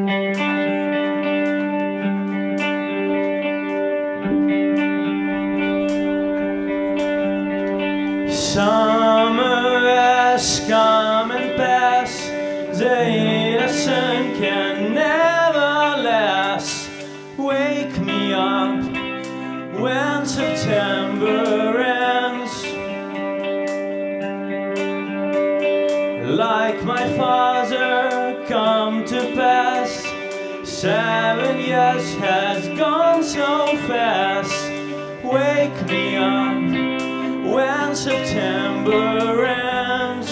Summer has come and passed, the innocent can never last. Wake me up when September ends. Like my father come to pass, 7 years has gone so fast. Wake me up when September ends.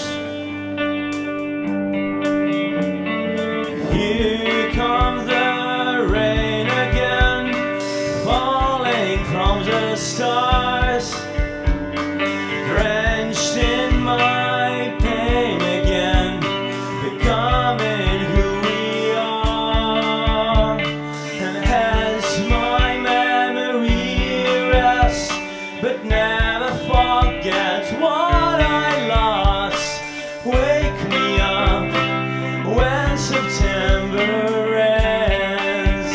Here comes the rain again, falling from the stars, drenched in my pain again, becoming who we are. And as my memory rests, but never forget what I lost, wake me up when September ends.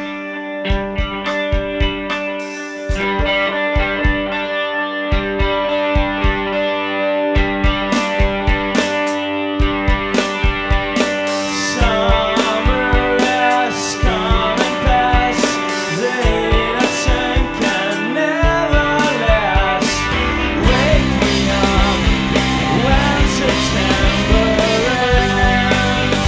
Summer has come and passed, the innocent can never last. Wake me up when September ends.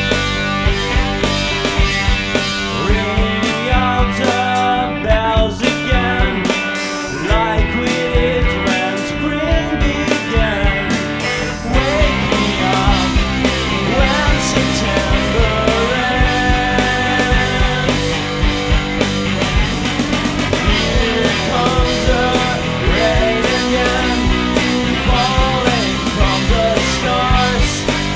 Ring out the bells again, like we did when spring began. Wake me up when September ends. Here comes the rain again, falling from the stars,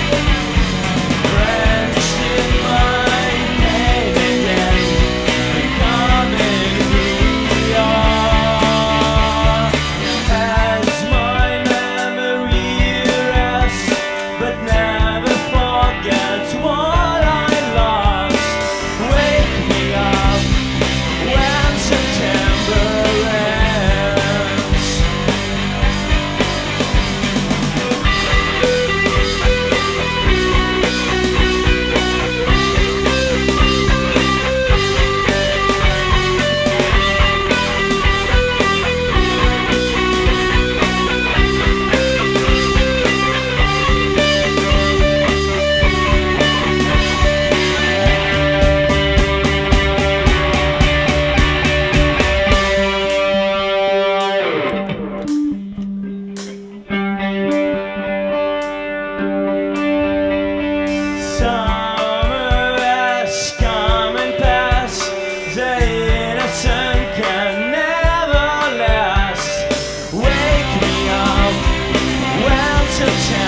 drenched in my pain again, becoming who we are. As my memory rests, but never forgets what I lost, wake me up when September ends. Summer has come and passed, the innocent can never last. Wake me up when September